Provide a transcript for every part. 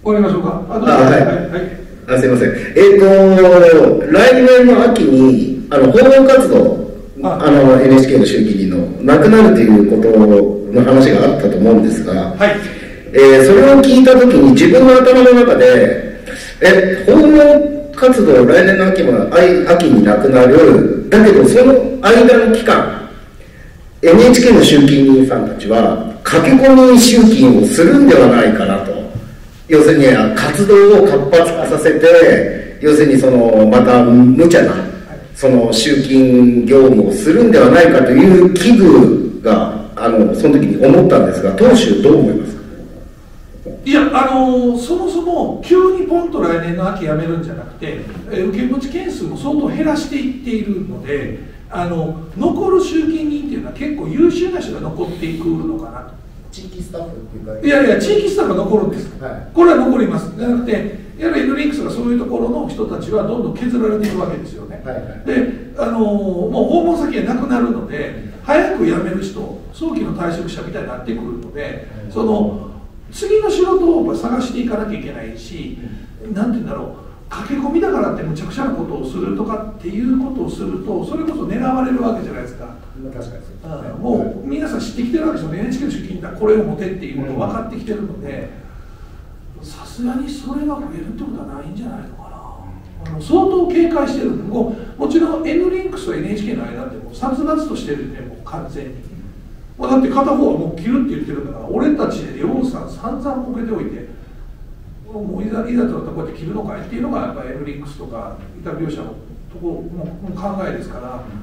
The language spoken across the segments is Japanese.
終わりましょうか。 はい。すいません。来年の秋に訪問活動、NHK の衆議院のなくなるということの話があったと思うんですが、 はい。 それを聞いたときに自分の頭の中で、訪問活動来年の秋になくなる、だけどその間の期間、NHK の衆議院さんたちは駆け込み集金をするんではないかなと。要するに活動を活発化させて、要するにまた無茶な集金業務をするんではないかという危惧がその時に思ったんですが、当主どう思いますか？ いや、そもそも急にポンと来年の秋やめるんじゃなくて、受け持ち件数も相当減らしていっているので、残る集金人っていうのは結構優秀な人が残っていくのかなと。 地域スタッフっていうか、 いやいや、地域スタッフが残るんです、 はい、 これは残ります。じゃなくて、やはり N リンクスがそういうところの人たちはどんどん削られていくわけですよね。 はいはい、 で、もう訪問先がなくなるので、早く辞める人、早期の退職者みたいになってくるので、次の仕事を探していかなきゃいけないし、なんて言うんだろう、駆け込みだからってむちゃくちゃなことをするとかっていうことをすると、それこそ狙われるわけじゃないですか。 確かにそうですね。 もう皆さん知ってきてるわけですよね。 NHK の出勤だ、これを持てっていうこと分かってきてるので、さすがにそれが増えるってことはないんじゃないのかな。相当警戒してるんで、もちろん N リンクスと NHK の間ってもう殺伐としてるんで、もう完全に。だって片方はもう切るって言ってるんだから、俺たちで楊さん散々こけておいて、もういざとなったらこうやって切るのかいっていうのがやっぱ N リンクスとかイタ業者のとこも考えですから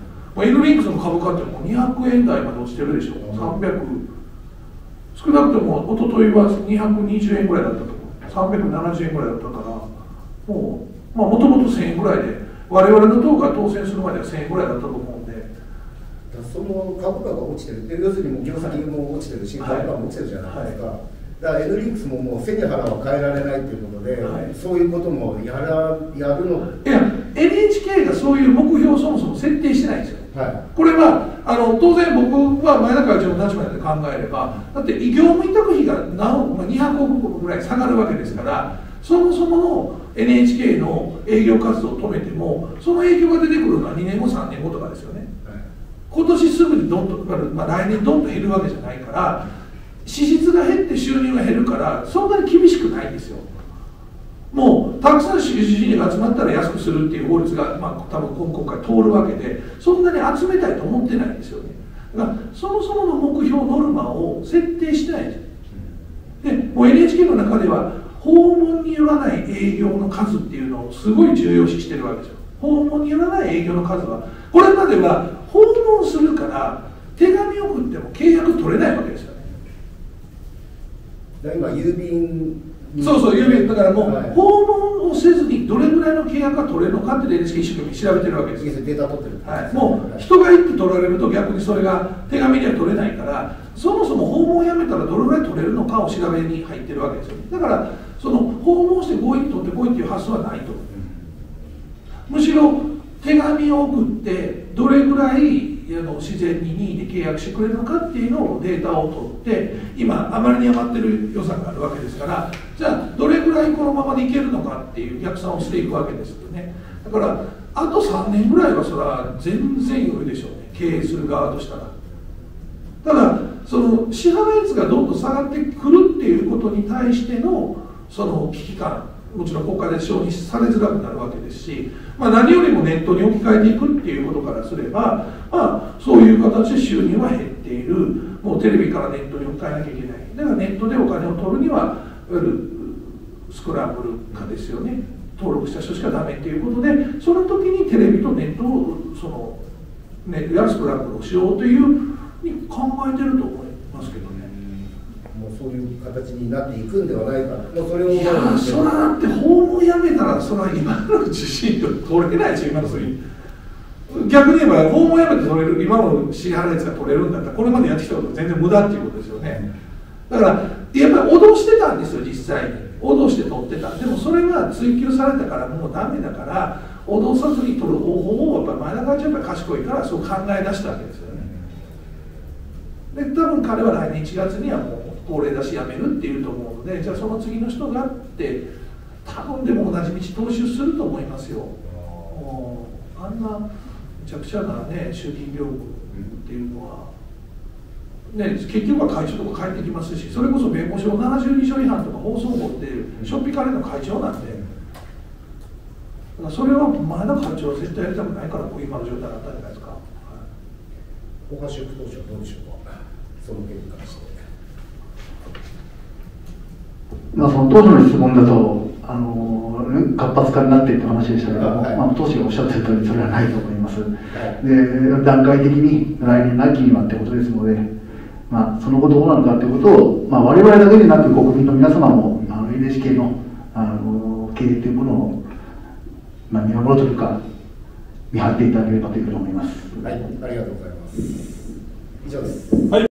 、N リンクスの株価ってもう200円台まで落ちてるでしょ。300、少なくとも一昨日は220円ぐらいだったと思う。370円ぐらいだったから、もともと1000円ぐらいで、我々の党が当選するまでは1000円ぐらいだったと思うんで。 その株価が落ちてる、要するにもう業績も落ちてるし、株価も落ちてるじゃないですか。だから N リンクスももう背に腹は変えられないということで、そういうこともやるの。いや、NHK がそういう目標をそもそも設定してないんですよ。これは当然僕は前田会長の立場で考えれば、だって業務委託費が200億ぐらい下がるわけですから、そもそもの NHK の営業活動を止めても、その影響が出てくるのは2年後3年後とかですよね。今年すぐにどんとかかる、来年どんと減るわけじゃないから、支出が減って収入が減るから、そんなに厳しくないんですよ。もうたくさん収入が集まったら安くするっていう法律が、多分今回通るわけで、そんなに集めたいと思ってないんですよね。だからそもそもの目標ノルマを設定してないんですよ。でもう NHK の中では訪問によらない営業の数っていうのをすごい重要視してるわけですよ。訪問によらない営業の数は、これまでは訪問するから手紙を送っても契約取れないわけですよね。 今郵便、 そう郵便だから、もう訪問をせずにどれぐらいの契約が取れるのかって NHK 一生懸命調べてるわけです。 データ取ってる、 もう人が行って取られると逆にそれが手紙には取れないから、そもそも訪問をやめたらどれぐらい取れるのかを調べに入ってるわけですよ。だからその訪問して強引に取ってこいっていう発想はないと。むしろ手紙を送ってどれぐらい自然に任意で契約してくれるのかっていうのをデータを取って、今あまりに余ってる予算があるわけですから、じゃあどれぐらいこのままでいけるのかっていう逆算をしていくわけですよね。だからあと3年ぐらいはそれは全然余裕でしょうね、経営する側としたら。ただその支払率がどんどん下がってくるっていうことに対してのその危機感、もちろん国会で承認されづらくなるわけですし、何よりもネットに置き換えていくっていうことからすれば、そういう形で収入は減っている、もうテレビからネットに置き換えなきゃいけない、だからネットでお金を取るには、いわゆるスクランブル化ですよね、登録した人しかダメっていうことで、その時にテレビとネットをネットやスクランブルをしようというに考えてると思いますけどね。 もうそういう形になっていくんではないか、もうそれをいやー、そらだって訪問やめたら、そら今の受信料取れないですよ、今のそういう。逆に言えば訪問やめて取れる、今の支払率が取れるんだったら、これまでやってきたことが全然無駄っていうことですよね。だからやっぱり脅してたんですよ、実際に脅して取ってた。でもそれは追及されたからもうダメだから、脅さずに取る方法をやっぱり前田会長は賢いからそう考え出したわけですよね。で多分彼は来年1月にはもう高齢だし辞めるっていうと思うので、じゃあその次の人がって多分でも同じ道踏襲すると思いますよ。あんなめちゃくちゃなね衆議院病区っていうのは、ね、結局は会長とか帰ってきますし、それこそ弁護士法72条違反とか放送法ってしょっぴかれの会長なんで、だからそれは前田会長は絶対やりたくないからこう今の状態になったんじゃないですか。 大橋副当社はどうでしょうか、その件に関して。 まあ、その当時の質問だと活発化になっていった話でしたけども、まあ、当時がおっしゃってる通りそれはないと思います。で、段階的に来年の秋にはってことですので、まあ、その後どうなのかということを、まあ、我々だけでなく国民の皆様もNHK の経営というものを、まあ、見守るというか見張っていただければというふうに思います。 はい、ありがとうございます。以上です。 はい。